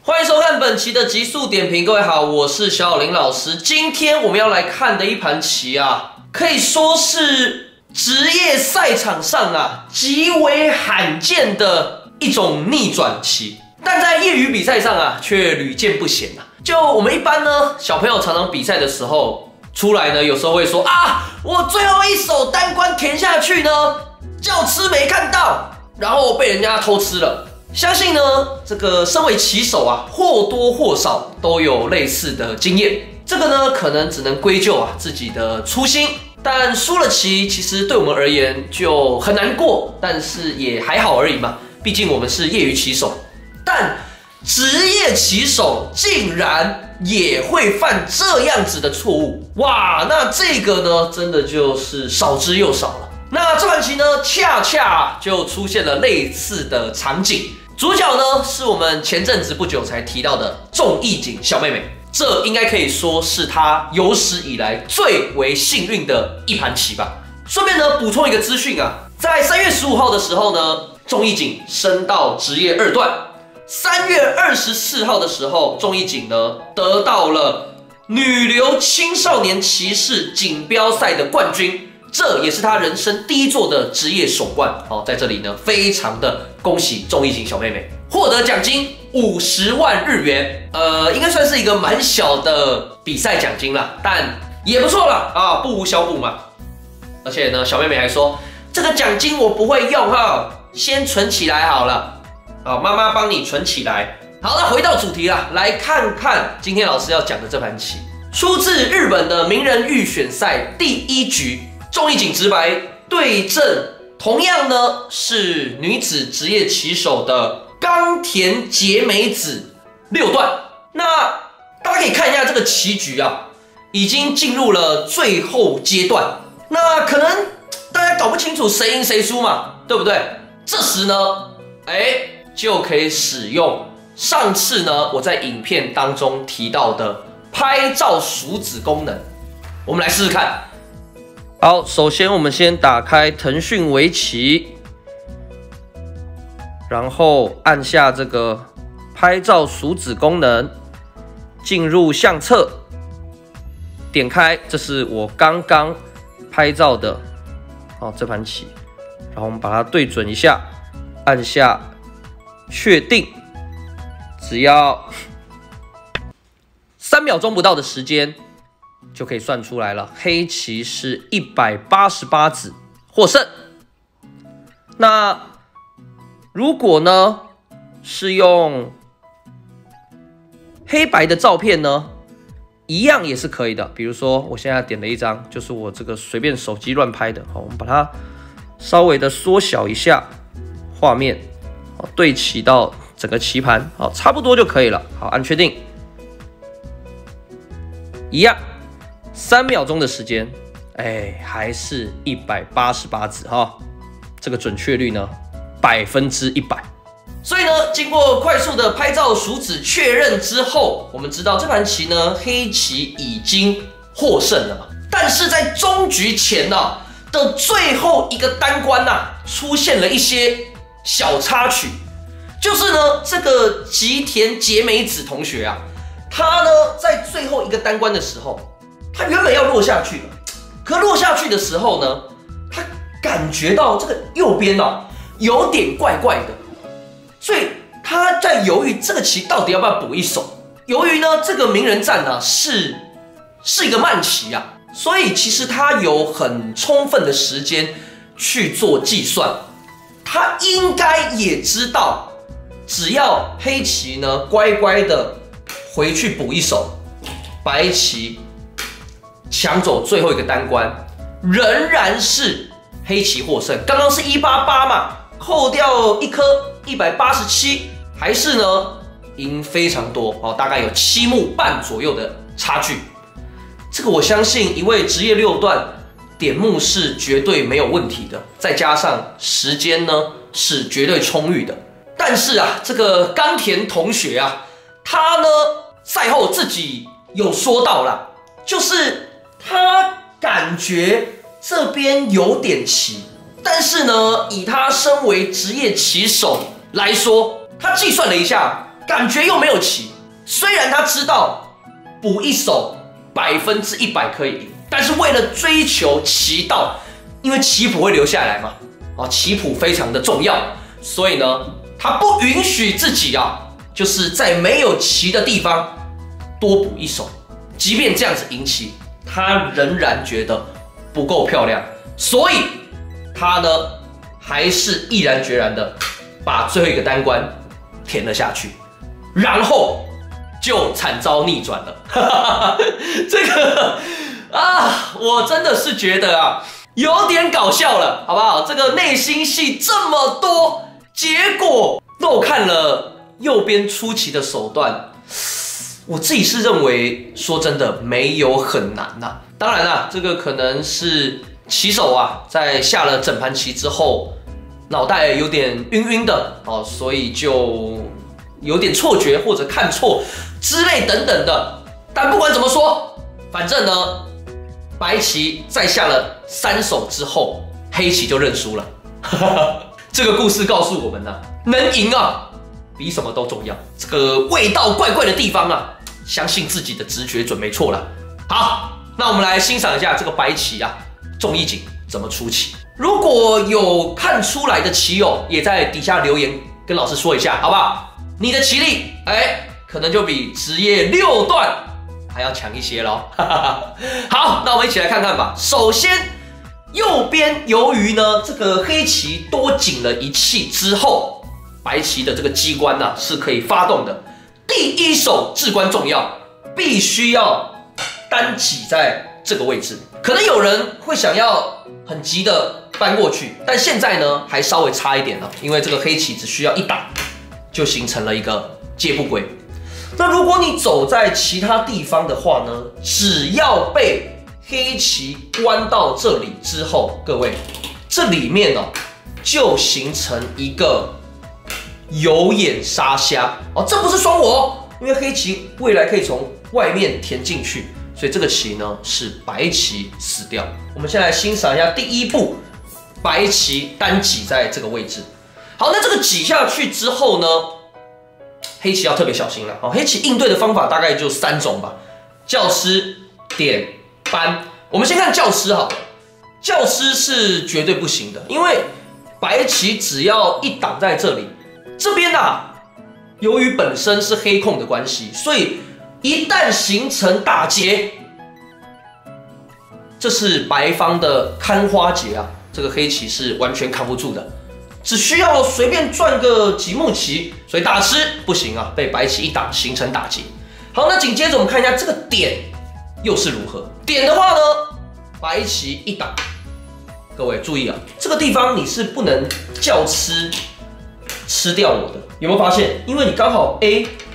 欢迎收看本期的极速点评，各位好，我是小林老师。今天我们要来看的一盘棋啊，可以说是职业赛场上啊极为罕见的一种逆转棋，但在业余比赛上啊却屡见不鲜啊。就我们一般呢，小朋友常常比赛的时候出来呢，有时候会说啊，我最后一手单关填下去呢，叫吃没看到，然后被人家偷吃了。相信呢，这个身为棋手啊，或多或少都有类似的经验。这个呢，可能只能归咎啊自己的粗心。但输了棋，其实对我们而言就很难过，但是也还好而已嘛。毕竟我们是业余棋手。但职业棋手竟然也会犯这样子的错误，哇！那这个呢，真的就是少之又少了。那这盘棋呢，恰恰就出现了类似的场景。主角呢是我们前阵子不久才提到的仲义景小妹妹，这应该可以说是她有史以来最为幸运的一盘棋吧。顺便呢补充一个资讯啊，在3月15号的时候呢，仲义景升到职业2段；3月24号的时候，仲义景呢得到了女流青少年棋士锦标赛的冠军。这也是他人生第一座的职业首冠哦，在这里呢，非常的恭喜仲义景小妹妹获得奖金50万日元，应该算是一个蛮小的比赛奖金啦，但也不错啦啊，不无小补嘛。而且呢，小妹妹还说这个奖金我不会用哈，先存起来好了，啊，妈妈帮你存起来。好，那回到主题啦，来看看今天老师要讲的这盘棋，出自日本的名人预选赛第1局。仲义景直白对阵同样呢是女子职业棋手的冈田结美子6段。那大家可以看一下这个棋局啊，已经进入了最后阶段。那可能大家搞不清楚谁赢谁输嘛，对不对？这时呢，就可以使用上次呢我在影片当中提到的拍照数子功能，我们来试试看。好，首先我们先打开腾讯围棋，然后按下这个拍照数子功能，进入相册，点开，这是我刚刚拍照的这盘棋，然后我们把它对准一下，按下确定，只要3秒钟不到的时间就可以算出来了，黑棋是188子获胜。那如果呢是用黑白的照片呢，一样也是可以的。比如说我现在点了一张，就是我这个随便手机乱拍的，好，我们把它稍微的缩小一下画面，好，对齐到整个棋盘，好，差不多就可以了。好，按确定，一样。3秒钟的时间，还是188子哈，这个准确率呢100%。所以呢，经过快速的拍照数子确认之后，我们知道这盘棋呢，黑棋已经获胜了嘛。但是在终局前呢的最后一个单关出现了一些小插曲，就是呢，这个吉田结美子同学啊，他呢在最后一个单关的时候，他原本要落下去了，可落下去的时候呢，他感觉到这个右边有点怪怪的，所以他在犹豫这个棋到底要不要补一手。由于呢这个名人战是一个慢棋啊，所以其实他有很充分的时间去做计算，他应该也知道，只要黑棋呢乖乖的回去补一手，白棋抢走最后一个单关，仍然是黑棋获胜。刚刚是188嘛，扣掉1颗187，还是呢赢非常多哦，大概有7目半左右的差距。这个我相信一位职业6段点目是绝对没有问题的，再加上时间呢是绝对充裕的。但是啊，这个冈田同学啊，他呢赛后自己有说到啦，就是他感觉这边有点棋，但是呢，以他身为职业棋手来说，他计算了一下， 感觉又没有棋。虽然他知道补一手100%可以赢，但是为了追求棋道，因为棋谱会留下来嘛，棋谱非常的重要，所以呢，他不允许自己就是在没有棋的地方多补一手，即便这样子赢棋，他仍然觉得不够漂亮，所以他呢还是毅然决然的把最后一个单关填了下去，然后就惨遭逆转了。这个我真的是觉得有点搞笑了，好不好？这个内心戏这么多，结果漏看了右边出棋的手段，我自己是认为，说真的没有很难呐。当然啦，这个可能是棋手在下了整盘棋之后，脑袋有点晕晕的所以就有点错觉或者看错之类等等的。但不管怎么说，反正呢，白棋在下了3手之后，黑棋就认输了。这个故事告诉我们能赢比什么都重要。这个味道怪怪的地方相信自己的直觉准没错了。好，那我们来欣赏一下这个白棋仲义景怎么出棋。如果有看出来的棋友，也在底下留言跟老师说一下，好不好？你的棋力可能就比职业6段还要强一些咯。好，那我们一起来看看吧。首先，右边由于呢这个黑棋多紧了一气之后，白棋的这个机关是可以发动的。第1手至关重要，必须要单挤在这个位置。可能有人会想要很急的搬过去，但现在呢还稍微差一点了，因为这个黑棋只需要一打就形成了一个借不归。那如果你走在其他地方的话呢，只要被黑棋关到这里之后，各位这里面就形成一个有眼杀虾这不是双活因为黑棋未来可以从外面填进去，所以这个棋呢是白棋死掉。我们先来欣赏一下第1步，白棋单挤在这个位置。好，那这个挤下去之后呢，黑棋要特别小心了。黑棋应对的方法大概就3种吧，教师、点、搬。我们先看教师好了，教师是绝对不行的，因为白棋只要一挡在这里，这边由于本身是黑控的关系，所以一旦形成打劫，这是白方的看花劫这个黑棋是完全扛不住的，只需要随便转个几目棋，所以打吃不行被白棋一挡形成打劫。好，那紧接着我们看一下这个点又是如何。点的话呢，白棋一挡，各位注意这个地方你是不能叫吃掉我的，有没有发现？因为你刚好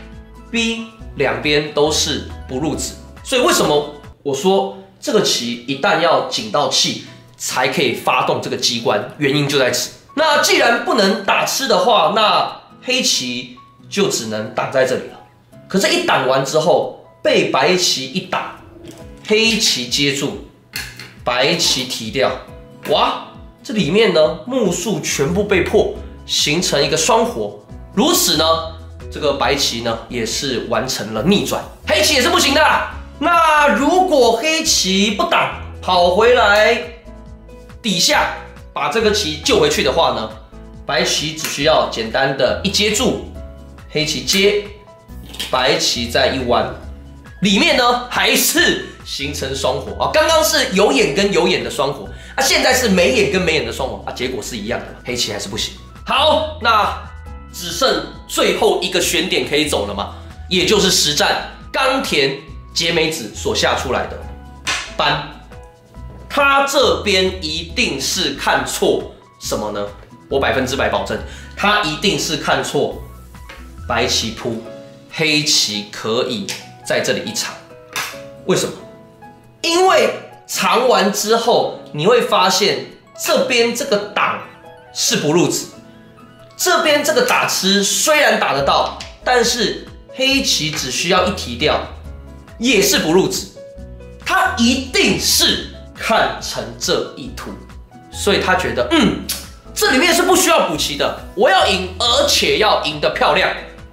A、B 两边都是不入子，所以为什么我说这个棋一旦要紧到气才可以发动这个机关，原因就在此。那既然不能打吃的话，那黑棋就只能挡在这里了。可是，一挡完之后，被白棋一打，黑棋接住，白棋提掉，哇，这里面呢目数全部被破，形成一个双活。如此呢，这个白棋呢也是完成了逆转，黑棋也是不行的啦。那如果黑棋不挡，跑回来底下把这个棋救回去的话呢，白棋只需要简单的一接住，黑棋接，白棋再一弯，里面呢还是形成双活啊。刚刚是有眼跟有眼的双活啊，现在是没眼跟没眼的双活啊，结果是一样的，黑棋还是不行。好，那只剩最后一个选点可以走了嘛，也就是实战冈田结美子所下出来的班。他这边一定是看错什么呢？我100%保证，他一定是看错白棋扑，黑棋可以在这里一长。为什么？因为长完之后，你会发现这边这个挡是不入子，这边这个打吃虽然打得到，但是黑棋只需要一提掉，也是不入子。他一定是看成这一图，所以他觉得，这里面是不需要补棋的，我要赢，而且要赢得漂亮。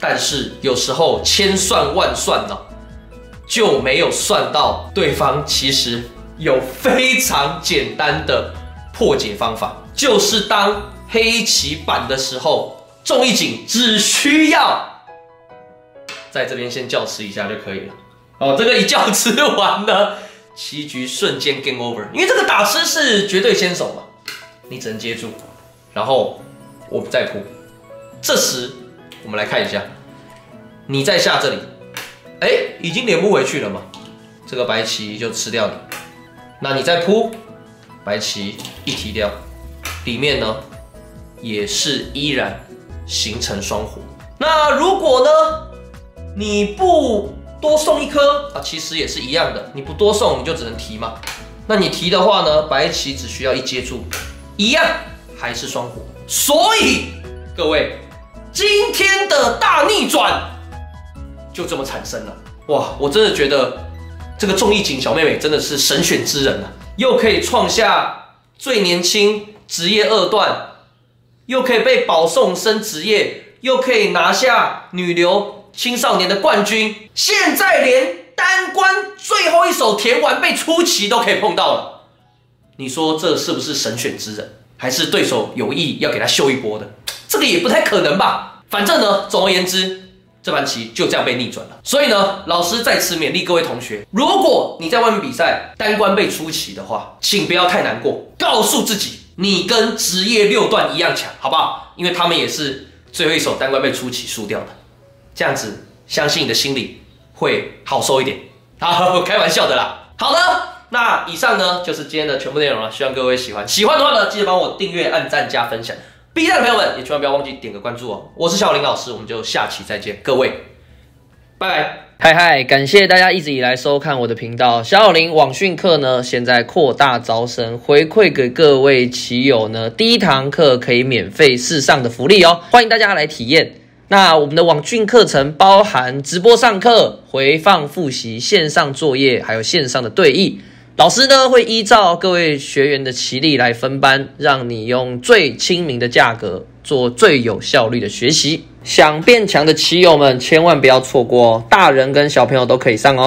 但是有时候千算万算呢，就没有算到对方其实有非常简单的破解方法，就是当黑棋板的时候，仲义景只需要在这边先叫吃一下就可以了。哦，这个一叫吃完呢，棋局瞬间 game over， 因为这个打吃是绝对先手嘛，你只能接住，然后我不再扑。这时我们来看一下，你再下这里，已经连不回去了嘛，这个白棋就吃掉你。那你再扑，白棋一提掉，里面呢也是依然形成双活。那如果呢你不多送一颗啊，其实也是一样的，你不多送你就只能提嘛。那你提的话呢，白棋只需要一接住，一样还是双活。所以各位，今天的大逆转就这么产生了。哇，我真的觉得这个仲义景小妹妹真的是神选之人啊，又可以创下最年轻职业2段，又可以被保送升职业，又可以拿下女流青少年的冠军，现在连单关最后一手填完被出棋都可以碰到了。你说这是不是神选之人？还是对手有意要给他秀一波的？这个也不太可能吧。反正呢，总而言之，这盘棋就这样被逆转了。所以呢，老师在此勉励各位同学，如果你在外面比赛单关被出棋的话，请不要太难过，告诉自己你跟职业6段一样强，好不好？因为他们也是最后一手单关被出棋输掉的，这样子相信你的心里会好受一点。好，开玩笑的啦。好的，那以上呢就是今天的全部内容了，希望各位喜欢。喜欢的话呢，记得帮我订阅、按赞、加分享。B 站的朋友们也千万不要忘记点个关注哦。我是小林老师，我们就下期再见，各位，拜拜。嗨，感谢大家一直以来收看我的频道。小林网讯课呢，现在扩大招生，回馈给各位棋友呢，第一堂课可以免费试上的福利哦，欢迎大家来体验。那我们的网讯课程包含直播上课、回放复习、线上作业，还有线上的对弈。老师呢会依照各位学员的棋力来分班，让你用最亲民的价格做最有效率的学习。想变强的棋友们千万不要错过哦，大人跟小朋友都可以上哦。